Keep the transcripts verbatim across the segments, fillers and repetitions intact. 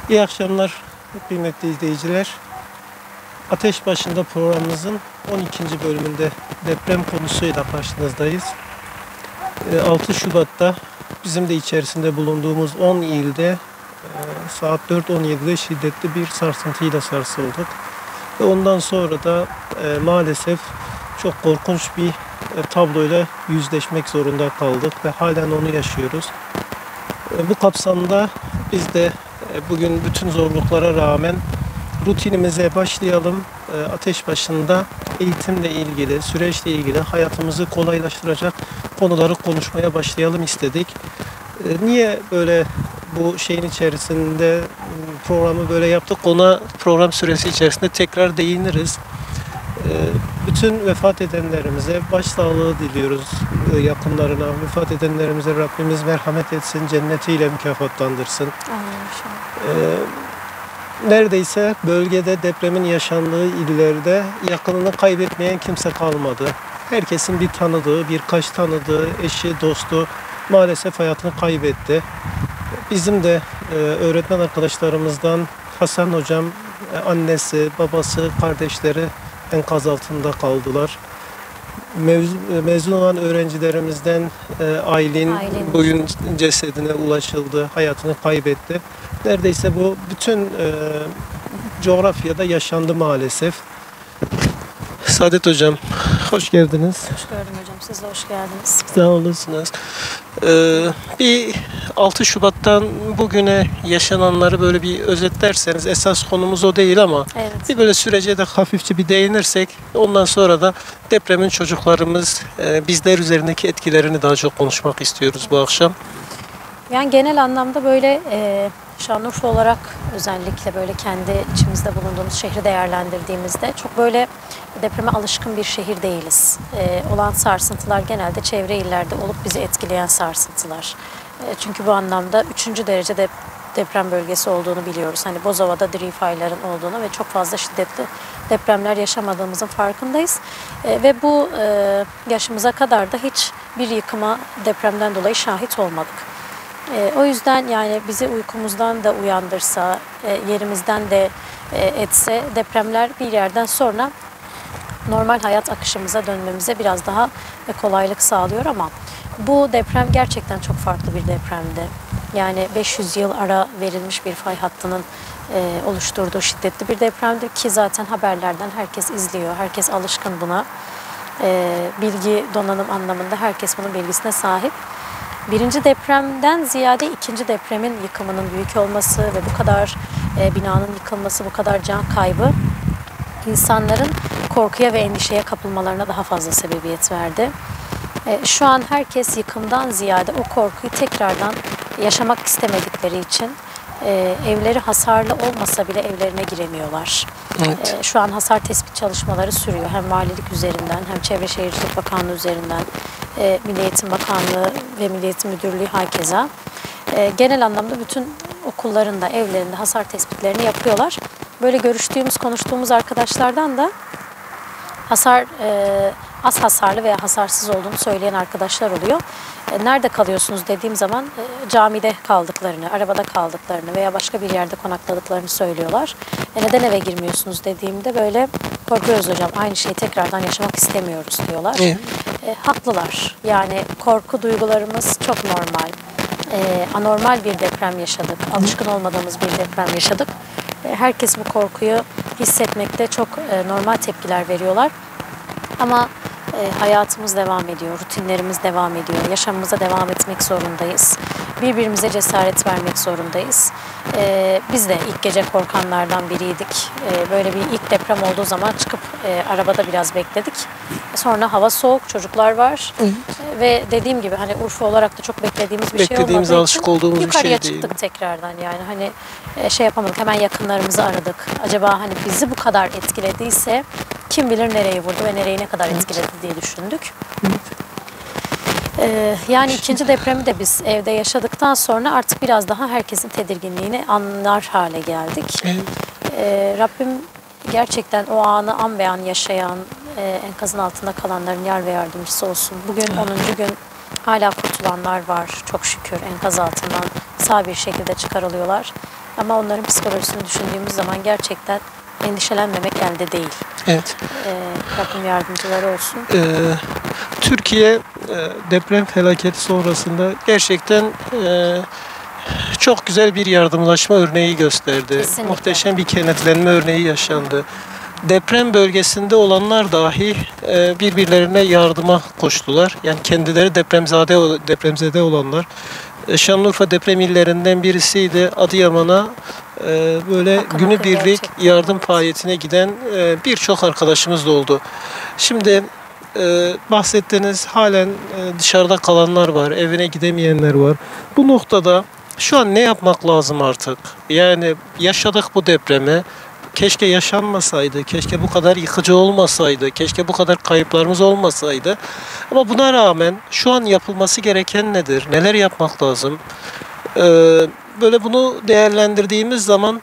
İyi akşamlar kıymetli izleyiciler. Ateş Başında programımızın on ikinci bölümünde deprem konusuyla karşınızdayız. altı Şubat'ta bizim de içerisinde bulunduğumuz on ilde saat dört on yedide şiddetli bir sarsıntıyla sarsıldık. Ve ondan sonra da maalesef çok korkunç bir tabloyla yüzleşmek zorunda kaldık ve halen onu yaşıyoruz. Bu kapsamda biz de bugün bütün zorluklara rağmen rutinimize başlayalım. Ateş başında eğitimle ilgili, süreçle ilgili hayatımızı kolaylaştıracak konuları konuşmaya başlayalım istedik. Niye böyle bu şeyin içerisinde programı böyle yaptık? Ona program süresi içerisinde tekrar değiniriz. Bütün vefat edenlerimize başsağlığı diliyoruz, yakınlarına. Vefat edenlerimize Rabbimiz merhamet etsin, cennetiyle mükafatlandırsın. Ee, neredeyse bölgede depremin yaşandığı illerde yakınını kaybetmeyen kimse kalmadı. Herkesin bir tanıdığı, birkaç tanıdığı, eşi, dostu maalesef hayatını kaybetti. Bizim de e, öğretmen arkadaşlarımızdan Hasan hocam, annesi, babası, kardeşleri enkaz altında kaldılar. Mevzu, mezun olan öğrencilerimizden e, Aylin, Aylin bugün cesedine ulaşıldı, hayatını kaybetti. Neredeyse bu bütün e, coğrafyada yaşandı maalesef. Saadet hocam, hoş geldiniz. Hoş gördüm hocam, siz de hoş geldiniz. Sağ olasınız. Ee, bir altı Şubat'tan bugüne yaşananları böyle bir özetlerseniz, esas konumuz o değil ama evet, bir böyle sürece de hafifçe bir değinirsek, ondan sonra da depremin çocuklarımız, e, bizler üzerindeki etkilerini daha çok konuşmak istiyoruz bu akşam. Yani genel anlamda böyle e, Şanlıurfa olarak özellikle böyle kendi içimizde bulunduğumuz şehri değerlendirdiğimizde çok böyle depreme alışkın bir şehir değiliz. E, olan sarsıntılar genelde çevre illerde olup bizi etkileyen sarsıntılar. E, çünkü bu anlamda üçüncü derece de deprem bölgesi olduğunu biliyoruz. Hani Bozova'da diri fayların olduğunu ve çok fazla şiddetli depremler yaşamadığımızın farkındayız. E, ve bu e, yaşımıza kadar da hiç bir yıkıma depremden dolayı şahit olmadık. E, o yüzden yani bizi uykumuzdan da uyandırsa, e, yerimizden de e, etse depremler bir yerden sonra normal hayat akışımıza dönmemize biraz daha e, kolaylık sağlıyor ama bu deprem gerçekten çok farklı bir depremdi. Yani beş yüz yıl ara verilmiş bir fay hattının e, oluşturduğu şiddetli bir depremdir ki zaten haberlerden herkes izliyor, herkes alışkın buna. E, bilgi donanım anlamında herkes bunun bilgisine sahip. Birinci depremden ziyade ikinci depremin yıkımının büyük olması ve bu kadar e, binanın yıkılması, bu kadar can kaybı insanların korkuya ve endişeye kapılmalarına daha fazla sebebiyet verdi. E, şu an herkes yıkımdan ziyade o korkuyu tekrardan yaşamak istemedikleri için e, evleri hasarlı olmasa bile evlerine giremiyorlar. Evet. E, şu an hasar tespit çalışmaları sürüyor. Hem valilik üzerinden hem Çevre Şehircilik Bakanlığı üzerinden. E, Milli Eğitim Bakanlığı ve Milli Eğitim Müdürlüğü hakeza. E, genel anlamda bütün okullarında, evlerinde hasar tespitlerini yapıyorlar. Böyle görüştüğümüz, konuştuğumuz arkadaşlardan da hasar e, az hasarlı veya hasarsız olduğunu söyleyen arkadaşlar oluyor. E, nerede kalıyorsunuz dediğim zaman e, camide kaldıklarını, arabada kaldıklarını veya başka bir yerde konakladıklarını söylüyorlar. E, neden eve girmiyorsunuz dediğimde böyle korkuyoruz hocam, aynı şeyi tekrardan yaşamak istemiyoruz diyorlar. E, haklılar. Yani korku duygularımız çok normal. E, anormal bir deprem yaşadık. Alışkın olmadığımız bir deprem yaşadık. E, herkes bu korkuyu hissetmekte çok e, normal tepkiler veriyorlar. Ama e, hayatımız devam ediyor, rutinlerimiz devam ediyor, yaşamımıza devam etmek zorundayız. Birbirimize cesaret vermek zorundayız. E, biz de ilk gece korkanlardan biriydik. E, böyle bir ilk deprem olduğu zaman çıkıp e, arabada biraz bekledik. Sonra hava soğuk, çocuklar var. Hı. E, ve dediğim gibi hani Urfa olarak da çok beklediğimiz bir Beklediğimiz, şey olmadığı alışık olduğumuz bir şey değil. Yukarıya çıktık tekrardan yani hani e, şey yapamadık, hemen yakınlarımızı aradık. Acaba hani bizi bu kadar etkilediyse kim bilir nereyi vurdu ve nereyi ne kadar etkiledi diye düşündük. Evet. Ee, yani ikinci depremi de biz evde yaşadıktan sonra artık biraz daha herkesin tedirginliğini anlar hale geldik. Evet. Ee, Rabbim gerçekten o anı an be an yaşayan, e, enkazın altında kalanların yar ve yardımcısı olsun. Bugün evet. onuncu gün hala kurtulanlar var çok şükür, enkaz altından sağ bir şekilde çıkarılıyorlar. Ama onların psikolojisini düşündüğümüz zaman gerçekten endişelenmemek elde değil. Evet. Ee, Rabbim yardımcıları olsun. Ee, Türkiye e, deprem felaketi sonrasında gerçekten e, çok güzel bir yardımlaşma örneği gösterdi. Kesinlikle. Muhteşem bir kenetlenme örneği yaşandı. Deprem bölgesinde olanlar dahi e, birbirlerine yardıma koştular. Yani kendileri depremzade depremzede olanlar. E, Şanlıurfa deprem illerinden birisiydi. Adıyaman'a e, böyle Akın akın günübirlik gerçekten, yardım evet. faaliyetine giden e, birçok arkadaşımız da oldu. Şimdi e, bahsettiğiniz halen e, dışarıda kalanlar var, evine gidemeyenler var. Bu noktada şu an ne yapmak lazım artık? Yani yaşadık bu depremi. Keşke yaşanmasaydı, keşke bu kadar yıkıcı olmasaydı, keşke bu kadar kayıplarımız olmasaydı. Ama buna rağmen şu an yapılması gereken nedir? Neler yapmak lazım? Ee, böyle bunu değerlendirdiğimiz zaman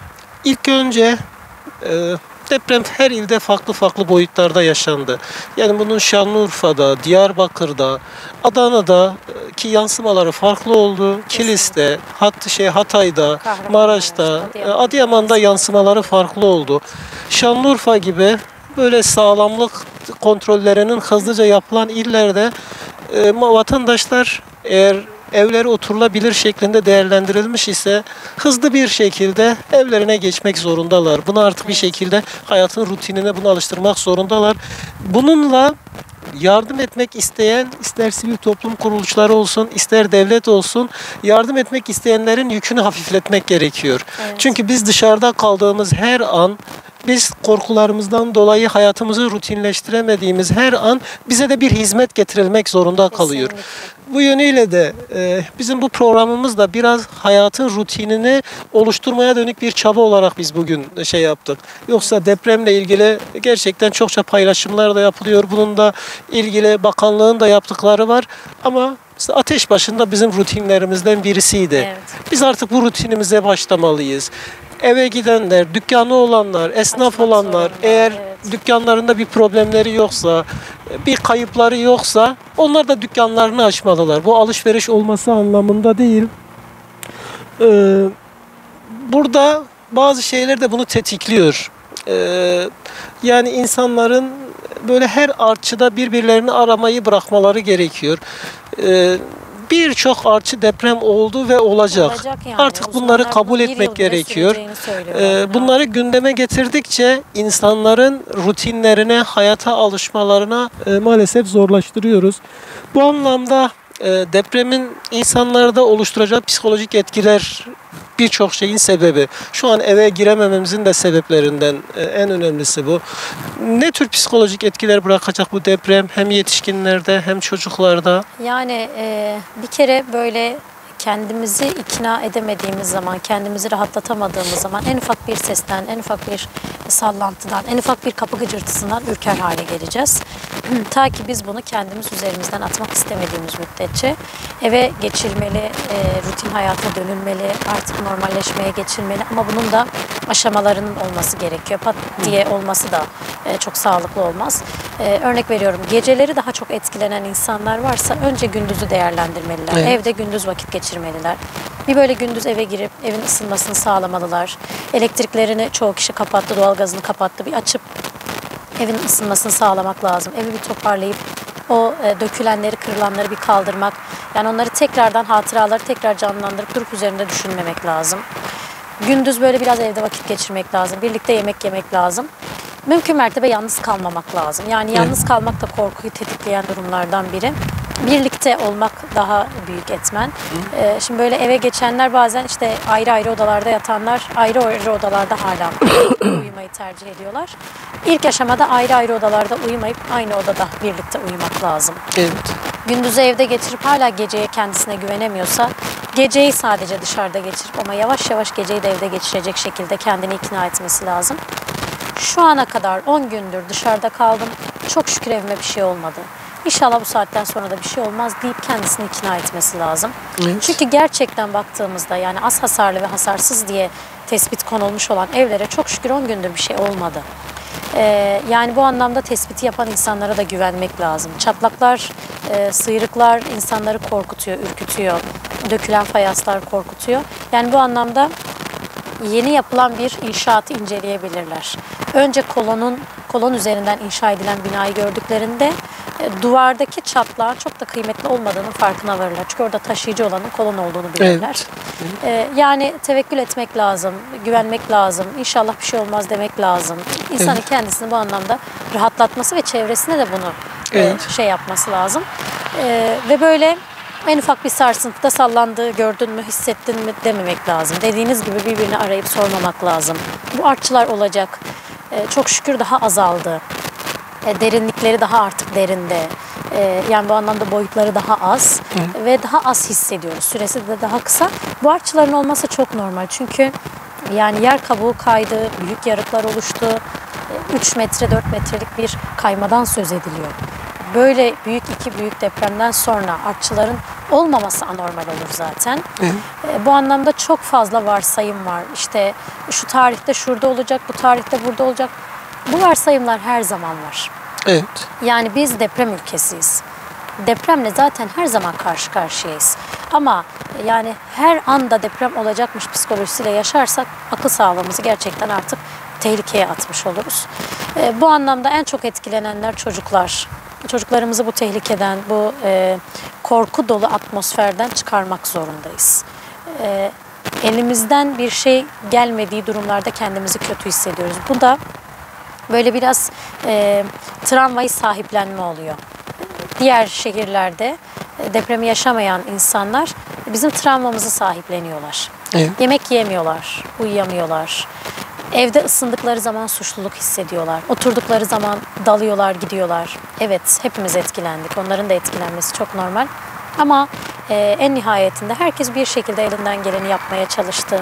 ilk önce e, deprem her ilde farklı farklı boyutlarda yaşandı. Yani bunun Şanlıurfa'da, Diyarbakır'da, Adana'da e, ki yansımaları farklı oldu. Kilis'te, Hat şey Hatay'da, Maraş'ta, Kahramanmaraş'ta, e, Adıyaman'da yansımaları farklı oldu. Şanlıurfa gibi böyle sağlamlık kontrollerinin hızlıca yapılan illerde e, vatandaşlar eğer evleri oturulabilir şeklinde değerlendirilmiş ise hızlı bir şekilde evlerine geçmek zorundalar. Bunu artık bir şekilde hayatın rutinine bunu alıştırmak zorundalar. Bununla yardım etmek isteyen, ister sivil toplum kuruluşları olsun, ister devlet olsun, yardım etmek isteyenlerin yükünü hafifletmek gerekiyor. Evet. Çünkü biz dışarıda kaldığımız her an, biz korkularımızdan dolayı hayatımızı rutinleştiremediğimiz her an bize de bir hizmet getirilmek zorunda kalıyor. Kesinlikle. Bu yönüyle de e, bizim bu programımız da biraz hayatın rutinini oluşturmaya dönük bir çaba olarak biz bugün şey yaptık. Yoksa depremle ilgili gerçekten çokça paylaşımlar da yapılıyor. Bunun da ilgili bakanlığın da yaptıkları var. Ama işte ateş başında bizim rutinlerimizden birisiydi. Evet. Biz artık bu rutinimize başlamalıyız. Eve gidenler, dükkanı olanlar, esnaf Açmak olanlar, zorunda, eğer evet. dükkanlarında bir problemleri yoksa, bir kayıpları yoksa onlar da dükkanlarını açmalılar. Bu alışveriş olması anlamında değil. Ee, burada bazı şeyler de bunu tetikliyor. Ee, yani insanların böyle her artçıda birbirlerini aramayı bırakmaları gerekiyor. Ee, Birçok artçı deprem oldu ve olacak. Olacak yani. Artık bunları Uzmanlar kabul bunun bir etmek yıl bile gerekiyor. süreceğini söylüyorlar. Ee, bunları gündeme getirdikçe insanların rutinlerine, hayata alışmalarına e, maalesef zorlaştırıyoruz. Bu anlamda e, depremin insanlarda oluşturacağı psikolojik etkiler birçok şeyin sebebi. Şu an eve giremememizin de sebeplerinden e, en önemlisi bu. Ne tür psikolojik etkiler bırakacak bu deprem hem yetişkinlerde hem çocuklarda? Yani e, bir kere böyle kendimizi ikna edemediğimiz zaman, kendimizi rahatlatamadığımız zaman en ufak bir sesten, en ufak bir sallantıdan, en ufak bir kapı gıcırtısından ürker hale geleceğiz. Ta ki biz bunu kendimiz üzerimizden atmak istemediğimiz müddetçe eve geçilmeli, e, rutin hayata dönülmeli, artık normalleşmeye geçilmeli ama bunun da aşamalarının olması gerekiyor. Pat diye olması da e, çok sağlıklı olmaz. E, örnek veriyorum, geceleri daha çok etkilenen insanlar varsa önce gündüzü değerlendirmeliler. Evet. Evde gündüz vakit geçirmeliler. Bir böyle gündüz eve girip evin ısınmasını sağlamalılar. Elektriklerini çoğu kişi kapattı, doğalgazını kapattı. Bir açıp evin ısınmasını sağlamak lazım. Evi bir toparlayıp o e, dökülenleri, kırılanları bir kaldırmak. Yani onları tekrardan, hatıraları tekrar canlandırıp durup üzerinde düşünmemek lazım. Gündüz böyle biraz evde vakit geçirmek lazım. Birlikte yemek yemek lazım. Mümkün mertebe yalnız kalmamak lazım. Yani yalnız kalmak da korkuyu tetikleyen durumlardan biri. Birlikte olmak daha büyük etmen. Ee, şimdi böyle eve geçenler bazen işte ayrı ayrı odalarda yatanlar ayrı ayrı odalarda hala uyumayı tercih ediyorlar. İlk aşamada ayrı ayrı odalarda uyumayıp aynı odada birlikte uyumak lazım. Evet. Gündüzü evde geçirip hala geceye kendisine güvenemiyorsa geceyi sadece dışarıda geçirip ama yavaş yavaş geceyi de evde geçirecek şekilde kendini ikna etmesi lazım. Şu ana kadar on gündür dışarıda kaldım. Çok şükür evime bir şey olmadı. İnşallah bu saatten sonra da bir şey olmaz deyip kendisini ikna etmesi lazım. Evet. Çünkü gerçekten baktığımızda yani az hasarlı ve hasarsız diye tespit konulmuş olan evlere çok şükür on gündür bir şey olmadı. Ee, yani bu anlamda tespiti yapan insanlara da güvenmek lazım. Çatlaklar, e, sıyrıklar insanları korkutuyor, ürkütüyor. Dökülen fayanslar korkutuyor. Yani bu anlamda yeni yapılan bir inşaatı inceleyebilirler. Önce kolonun kolon üzerinden inşa edilen binayı gördüklerinde e, duvardaki çatlağın çok da kıymetli olmadığının farkına varırlar. Çünkü orada taşıyıcı olanın kolon olduğunu bilirler. Evet. E, yani tevekkül etmek lazım, güvenmek lazım, İnşallah bir şey olmaz demek lazım. İnsanın Evet. kendisini bu anlamda rahatlatması ve çevresine de bunu Evet. e, şey yapması lazım. E, ve böyle en ufak bir sarsıntıda sallandığı gördün mü, hissettin mi dememek lazım. Dediğiniz gibi birbirini arayıp sormamak lazım. Bu artçılar olacak. E, çok şükür daha azaldı. E, derinlikleri daha artık derinde. E, yani bu anlamda boyutları daha az Hı. ve daha az hissediyoruz. Süresi de daha kısa. Bu artçıların olması çok normal. Çünkü yani yer kabuğu kaydı, büyük yarıklar oluştu. E, üç metre, dört metrelik bir kaymadan söz ediliyor. Böyle büyük iki büyük depremden sonra artçıların olmaması anormal olur zaten. Evet. E, bu anlamda çok fazla varsayım var. İşte şu tarihte şurada olacak, bu tarihte burada olacak. Bu varsayımlar her zaman var. Evet. Yani biz deprem ülkesiyiz. Depremle zaten her zaman karşı karşıyayız. Ama yani her anda deprem olacakmış psikolojisiyle yaşarsak akıl sağlığımızı gerçekten artık tehlikeye atmış oluruz. E, bu anlamda en çok etkilenenler çocuklar. Çocuklarımızı bu tehlikeden, bu e, korku dolu atmosferden çıkarmak zorundayız. E, elimizden bir şey gelmediği durumlarda kendimizi kötü hissediyoruz. Bu da böyle biraz e, travmayı sahiplenme oluyor. Diğer şehirlerde e, depremi yaşamayan insanlar bizim travmamızı sahipleniyorlar. Evet. Yemek yiyemiyorlar, uyuyamıyorlar. Evde ısındıkları zaman suçluluk hissediyorlar. Oturdukları zaman dalıyorlar, gidiyorlar. Evet, hepimiz etkilendik. Onların da etkilenmesi çok normal. Ama e, en nihayetinde herkes bir şekilde elinden geleni yapmaya çalıştı.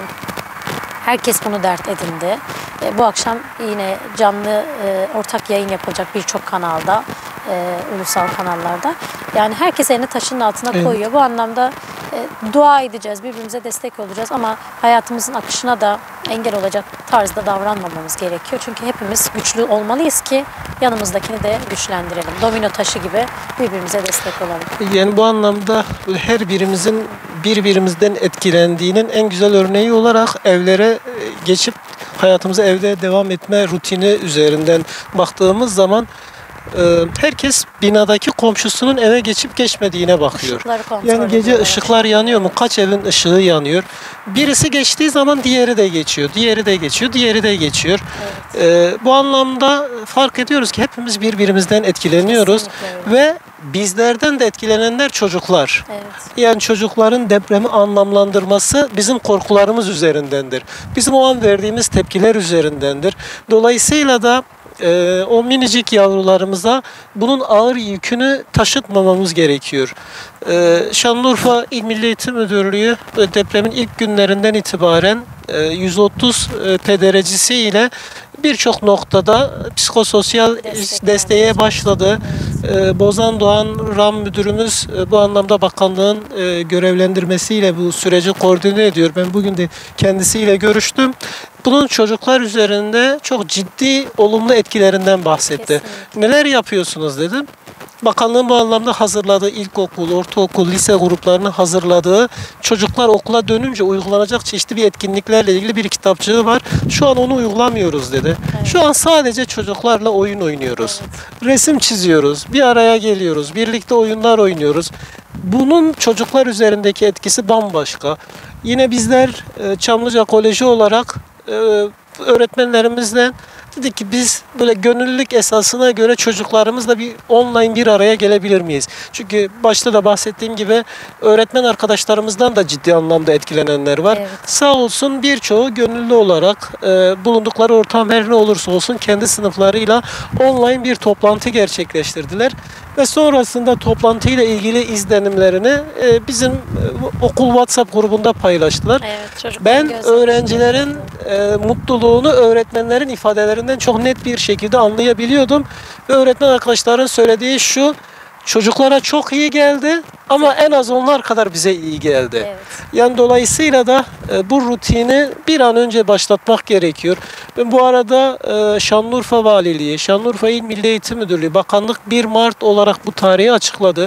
Herkes bunu dert edindi. E, bu akşam yine canlı e, ortak yayın yapılacak birçok kanalda, e, ulusal kanallarda. Yani herkes elini taşın altına Evet. koyuyor. Bu anlamda e, dua edeceğiz, birbirimize destek olacağız ama hayatımızın akışına da engel olacak tarzda davranmamamız gerekiyor. Çünkü hepimiz güçlü olmalıyız ki yanımızdakini de güçlendirelim. Domino taşı gibi birbirimize destek olalım. Yani bu anlamda her birimizin birbirimizden etkilendiğinin en güzel örneği olarak evlere e, geçip hayatımıza evde devam etme rutini üzerinden baktığımız zaman e, herkes binadaki komşusunun eve geçip geçmediğine bakıyor. Işıkları kontrol Yani gece ediyorlar. ışıklar yanıyor mu? Kaç evin ışığı yanıyor? Birisi geçtiği zaman diğeri de geçiyor, diğeri de geçiyor, diğeri de geçiyor. Evet. E, bu anlamda fark ediyoruz ki hepimiz birbirimizden etkileniyoruz Kesinlikle öyle. ve bizlerden de etkilenenler çocuklar. Evet. Yani çocukların depremi anlamlandırması bizim korkularımız üzerindendir. Bizim o an verdiğimiz tepkiler üzerindendir. Dolayısıyla da e, o minicik yavrularımıza bunun ağır yükünü taşıtmamamız gerekiyor. E, Şanlıurfa İl Milli Eğitim Müdürlüğü e, depremin ilk günlerinden itibaren e, yüz otuz e, tederecisiyle birçok noktada psikososyal Destek desteğe vermeye başladı. Ee, Bozan Doğan RAM müdürümüz e, bu anlamda bakanlığın e, görevlendirmesiyle bu süreci koordine ediyor. Ben bugün de kendisiyle görüştüm. Bunun çocuklar üzerinde çok ciddi olumlu etkilerinden bahsetti. Kesinlikle. Neler yapıyorsunuz dedim. Bakanlığın bu anlamda hazırladığı ilkokul, ortaokul, lise gruplarını hazırladığı çocuklar okula dönünce uygulanacak çeşitli bir etkinliklerle ilgili bir kitapçığı var. Şu an onu uygulamıyoruz dedi. Evet. Şu an sadece çocuklarla oyun oynuyoruz. Resim çiziyoruz, bir araya geliyoruz, birlikte oyunlar oynuyoruz. Bunun çocuklar üzerindeki etkisi bambaşka. Yine bizler e, Çamlıca Koleji olarak e, öğretmenlerimizle dedik ki biz böyle gönüllülük esasına göre çocuklarımızla bir online bir araya gelebilir miyiz? Çünkü başta da bahsettiğim gibi öğretmen arkadaşlarımızdan da ciddi anlamda etkilenenler var. Evet. Sağ olsun birçoğu gönüllü olarak e, bulundukları ortam her ne olursa olsun kendi sınıflarıyla online bir toplantı gerçekleştirdiler. Ve sonrasında toplantıyla ilgili izlenimlerini e, bizim e, okul WhatsApp grubunda paylaştılar. Evet, çocukların Ben gözleri- öğrencilerin e, mutluluğunu öğretmenlerin ifadelerinden çok net bir şekilde anlayabiliyordum. Ve öğretmen arkadaşların söylediği şu, çocuklara çok iyi geldi ama en az onlar kadar bize iyi geldi. Evet. Yani dolayısıyla da e, bu rutini bir an önce başlatmak gerekiyor. Ve bu arada e, Şanlıurfa Valiliği, Şanlıurfa İl Milli Eğitim Müdürlüğü, Bakanlık bir Mart olarak bu tarihi açıkladı.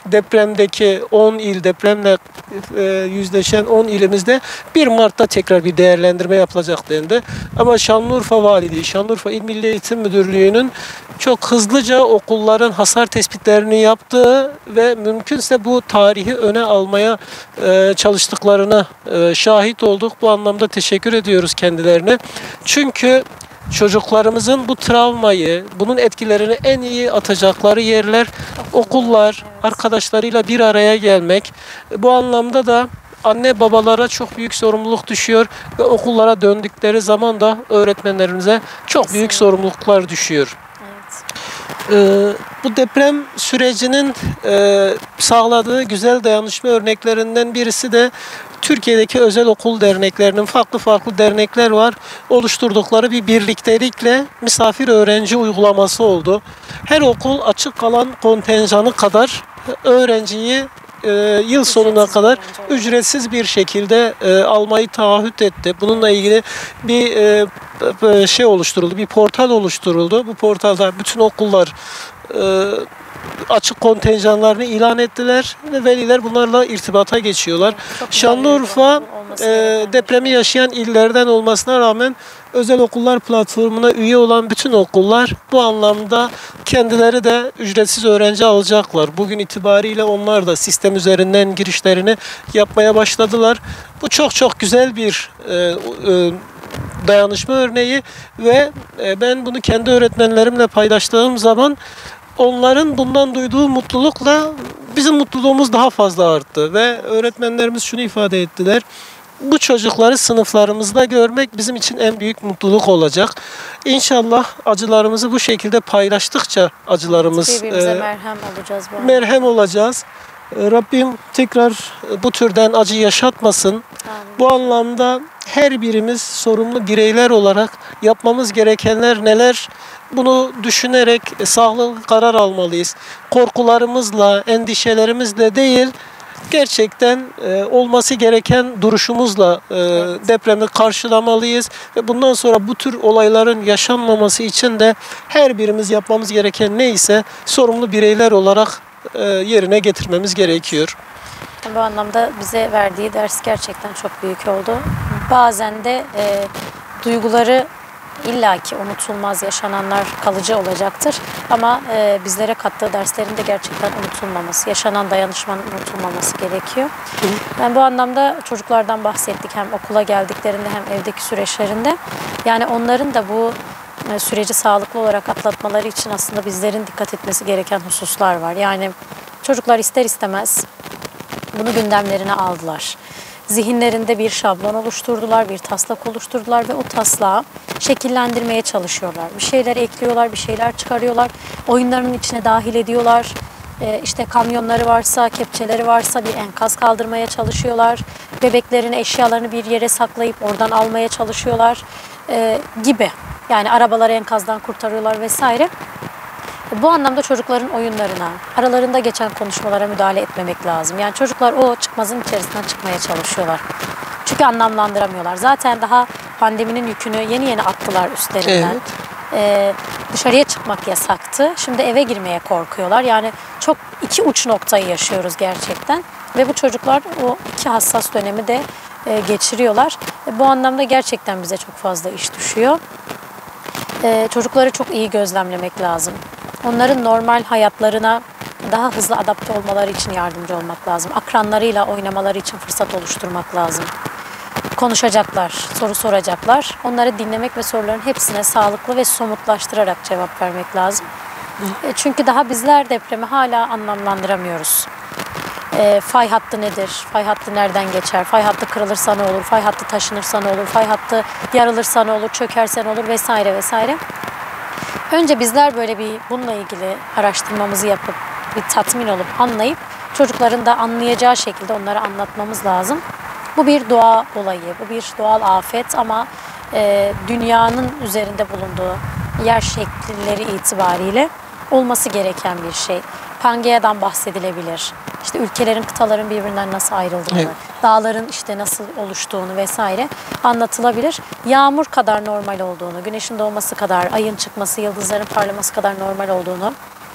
depremdeki on il, depremle e, yüzleşen on ilimizde bir Mart'ta tekrar bir değerlendirme yapılacak dendi. Ama Şanlıurfa Valiliği, Şanlıurfa İl Milli Eğitim Müdürlüğü'nün çok hızlıca okulların hasar tespitlerini yaptığı ve mümkünse bu tarihi öne almaya e, çalıştıklarına e, şahit olduk. Bu anlamda teşekkür ediyoruz kendilerine. Çünkü çocuklarımızın bu travmayı, bunun etkilerini en iyi atacakları yerler okullar, arkadaşlarıyla bir araya gelmek. Bu anlamda da anne babalara çok büyük sorumluluk düşüyor ve okullara döndükleri zaman da öğretmenlerimize çok büyük sorumluluklar düşüyor. Ee, bu deprem sürecinin e, sağladığı güzel dayanışma örneklerinden birisi de Türkiye'deki özel okul derneklerinin, farklı farklı dernekler var, oluşturdukları bir birliktelikle misafir öğrenci uygulaması oldu. Her okul açık kalan kontenjanı kadar öğrenciyi e, yıl sonuna kadar ücretsiz bir şekilde e, almayı taahhüt etti. Bununla ilgili bir e, şey oluşturuldu, bir portal oluşturuldu. Bu portalda bütün okullar e, açık kontenjanlarını ilan ettiler ve veliler bunlarla irtibata geçiyorlar. Şanlıurfa e, depremi yaşayan illerden olmasına rağmen özel okullar platformuna üye olan bütün okullar bu anlamda kendileri de ücretsiz öğrenci alacaklar. Bugün itibariyle onlar da sistem üzerinden girişlerini yapmaya başladılar. Bu çok çok güzel bir e, e, dayanışma örneği ve e, ben bunu kendi öğretmenlerimle paylaştığım zaman onların bundan duyduğu mutlulukla bizim mutluluğumuz daha fazla arttı ve öğretmenlerimiz şunu ifade ettiler: bu çocukları sınıflarımızda görmek bizim için en büyük mutluluk olacak. İnşallah acılarımızı bu şekilde paylaştıkça acılarımız birbirimize e, merhem olacağız. Bu merhem olacağız. Rabbim tekrar bu türden acı yaşatmasın. Amin. Bu anlamda her birimiz sorumlu bireyler olarak yapmamız gerekenler neler? Bunu düşünerek sağlıklı karar almalıyız. Korkularımızla, endişelerimizle değil, gerçekten e, olması gereken duruşumuzla e, evet. depremi karşılamalıyız. Ve bundan sonra bu tür olayların yaşanmaması için de her birimiz yapmamız gereken neyse sorumlu bireyler olarak e, yerine getirmemiz gerekiyor. Bu anlamda bize verdiği ders gerçekten çok büyük oldu. Bazen de e, duyguları illaki unutulmaz, yaşananlar kalıcı olacaktır. Ama e, bizlere kattığı derslerin de gerçekten unutulmaması, yaşanan dayanışmanın unutulmaması gerekiyor. Hı. Ben bu anlamda çocuklardan bahsettik, hem okula geldiklerinde hem evdeki süreçlerinde. Yani onların da bu e, süreci sağlıklı olarak atlatmaları için aslında bizlerin dikkat etmesi gereken hususlar var. Yani çocuklar ister istemez bunu gündemlerine aldılar. Zihinlerinde bir şablon oluşturdular, bir taslak oluşturdular ve o taslağı şekillendirmeye çalışıyorlar. Bir şeyler ekliyorlar, bir şeyler çıkarıyorlar, oyunlarının içine dahil ediyorlar. Ee, işte kamyonları varsa, kepçeleri varsa bir enkaz kaldırmaya çalışıyorlar. Bebeklerin eşyalarını bir yere saklayıp oradan almaya çalışıyorlar ee, gibi. Yani arabaları enkazdan kurtarıyorlar vesaire. Bu anlamda çocukların oyunlarına, aralarında geçen konuşmalara müdahale etmemek lazım. Yani çocuklar o çıkmazın içerisinden çıkmaya çalışıyorlar. Çünkü anlamlandıramıyorlar. Zaten daha pandeminin yükünü yeni yeni attılar üstlerinden. Evet. Ee, dışarıya çıkmak yasaktı. Şimdi eve girmeye korkuyorlar. Yani çok iki uç noktayı yaşıyoruz gerçekten. Ve bu çocuklar o iki hassas dönemi de e, geçiriyorlar. E, bu anlamda gerçekten bize çok fazla iş düşüyor. E, çocukları çok iyi gözlemlemek lazım. Onların normal hayatlarına daha hızlı adapte olmaları için yardımcı olmak lazım. Akranlarıyla oynamaları için fırsat oluşturmak lazım. Konuşacaklar, soru soracaklar. Onları dinlemek ve soruların hepsine sağlıklı ve somutlaştırarak cevap vermek lazım. E, çünkü daha bizler depremi hala anlamlandıramıyoruz. E, fay hattı nedir? Fay hattı nereden geçer? Fay hattı kırılırsa ne olur? Fay hattı taşınırsa ne olur? Fay hattı yarılırsa ne olur? Çökerse ne olur? Vesaire vesaire. Önce bizler böyle bir bununla ilgili araştırmamızı yapıp bir tatmin olup anlayıp çocukların da anlayacağı şekilde onlara anlatmamız lazım. Bu bir doğa olayı, bu bir doğal afet ama e, dünyanın üzerinde bulunduğu yer şekilleri itibariyle olması gereken bir şey. Pangea'dan bahsedilebilir. İşte ülkelerin, kıtaların birbirinden nasıl ayrıldığını, evet. dağların işte nasıl oluştuğunu vesaire anlatılabilir. Yağmur kadar normal olduğunu, güneşin doğması kadar, ayın çıkması, yıldızların parlaması kadar normal olduğunu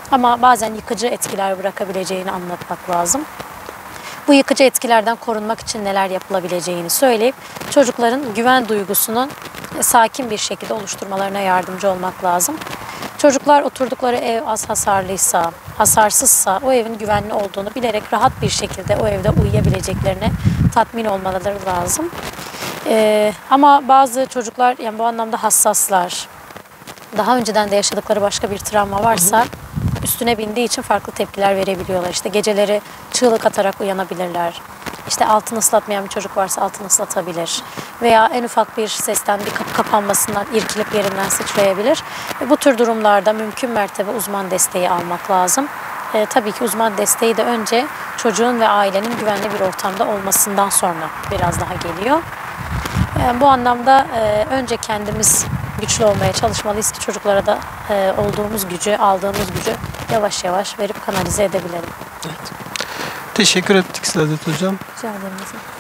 Ama bazen yıkıcı etkiler bırakabileceğini anlatmak lazım. Bu yıkıcı etkilerden korunmak için neler yapılabileceğini söyleyip çocukların güven duygusunun sakin bir şekilde oluşturmalarına yardımcı olmak lazım. Çocuklar oturdukları ev az hasarlıysa, hasarsızsa o evin güvenli olduğunu bilerek rahat bir şekilde o evde uyuyabileceklerine tatmin olmaları lazım. Ee, ama bazı çocuklar yani bu anlamda hassaslar. Daha önceden de yaşadıkları başka bir travma varsa üstüne bindiği için farklı tepkiler verebiliyorlar. İşte geceleri çığlık atarak uyanabilirler. İşte altını ıslatmayan bir çocuk varsa altını ıslatabilir. Veya en ufak bir sesten bir kapı kapanmasından irkilip yerinden sıçrayabilir. Ve bu tür durumlarda mümkün mertebe uzman desteği almak lazım. E, tabii ki uzman desteği de önce çocuğun ve ailenin güvenli bir ortamda olmasından sonra biraz daha geliyor. E, bu anlamda e, önce kendimiz güçlü olmaya çalışmalıyız ki çocuklara da e, olduğumuz gücü, aldığımız gücü yavaş yavaş verip kanalize edebilelim. Evet. Teşekkür ettik Saadet Hocam. Rica ederim.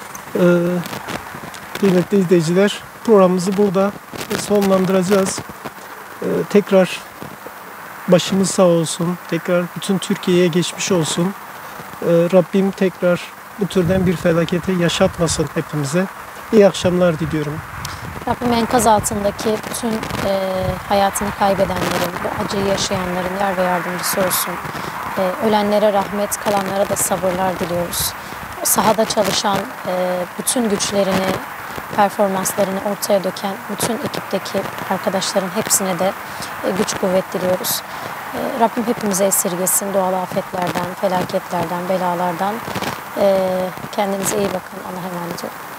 Ee, kıymetli izleyiciler, programımızı burada sonlandıracağız. Ee, tekrar başımız sağ olsun. Tekrar bütün Türkiye'ye geçmiş olsun. Ee, Rabbim tekrar bu türden bir felaketi yaşatmasın hepimize. İyi akşamlar diliyorum. Rabbim enkaz altındaki bütün e, hayatını kaybedenlerin, bu acıyı yaşayanların yar ve yardımcısı olsun. E, ölenlere rahmet, kalanlara da sabırlar diliyoruz. Sahada çalışan, e, bütün güçlerini, performanslarını ortaya döken bütün ekipteki arkadaşların hepsine de e, güç kuvvet diliyoruz. E, Rabbim hepimize esirgesin doğal afetlerden, felaketlerden, belalardan. E, kendinize iyi bakın. Allah'a emanet olun.